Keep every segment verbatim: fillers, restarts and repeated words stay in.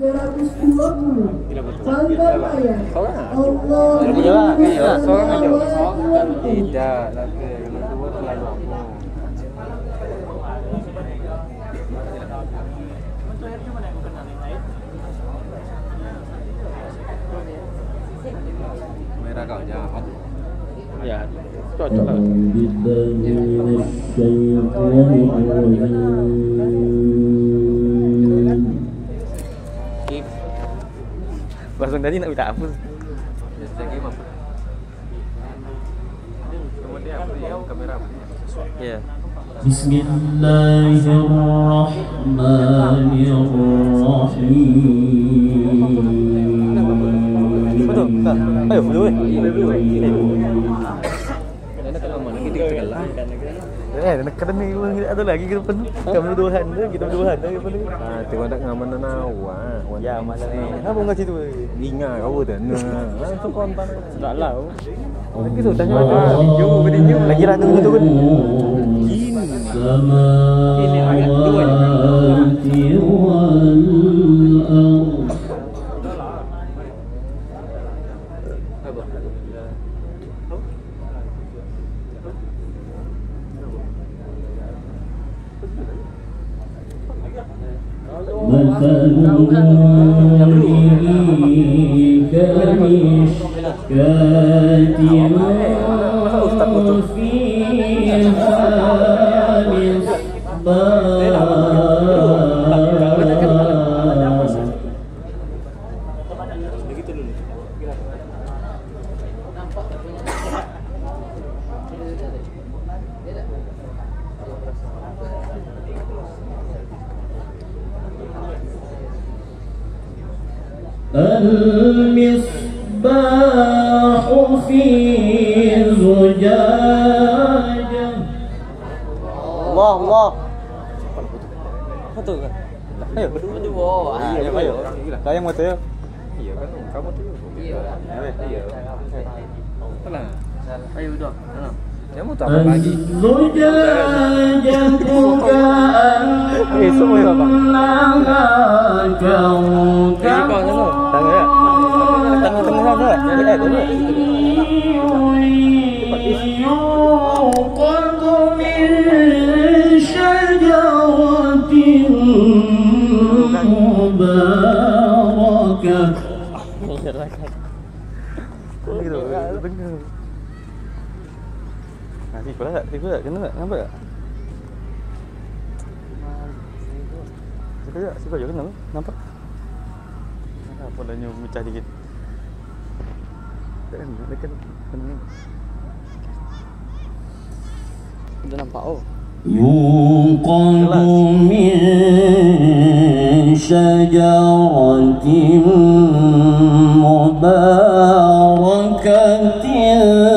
seratus dua puluh. Sanggar Maya. Allah. Tidak, lagi yang kedua terlalu lama. Merah kau jahat. Ya, cocok lah. Langsung tadi nak minta hapus. Kemudian apa dia kamera? Ya. Bismillahirrahmanirrahim. Betul. Ayo, dulu. Ada kalau mana kita tegalah. Eh, nak kena ni ada lagi ke depan. Kamu duduhan tu, kita duduhan tu depan. Ah, tengok nak ngaman nawa. Ya, malah ni. Apa enggak situ? Ingat kau tu. Nah, langsung kontan. Tak lah. Lagi sudah ada video, video. Lagi rata tu kan. Ini. Ini ayat dua ni. Al-misbahu fi zujajah. Allah Allah. Betul kan? Ayo berdua. Ayo ayo. Sayang mata ya. Iya kan? Kamu tu. Iya. Iya. Tenang. Ayo dah. Tenang. Kamu tak apa lagi. Zujajah bukaan. Eh semua ya bang. Kau kau. Tengah ya. Tengah-tengah ada. Jadi eh dulu. Nanti pula tak? Tiba tak? Kena tak? Nampak tak? Siapa tak? Siapa je kena? Nampak? Apa dah nyu mecah dikit. Tak kena, dekat kena. Dah nampak oh. Yuqadu min syajaratin mubarakatin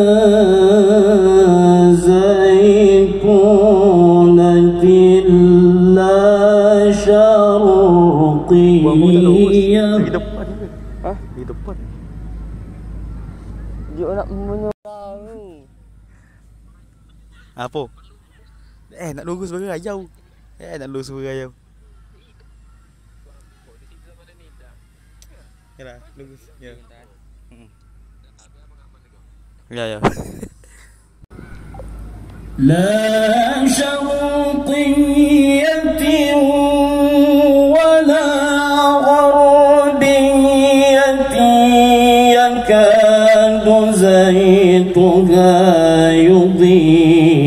zaitunatin la syarqiyah. Di depan ke? Hah? Di depan. Dia nak menyerang. Apa? Eh nak lurus suara ayau. Eh nak lurus suara ayau. Yalah, lurus. Ya. Hmm. Ya ya. La syarqiyatin wala gharbiyatin yakadu zaituha yudhi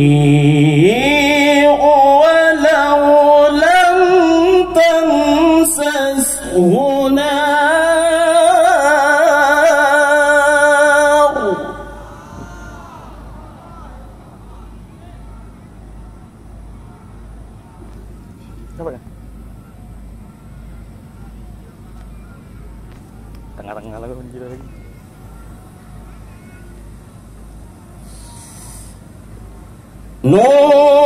tengah-tengah lah kan kita lagi. No.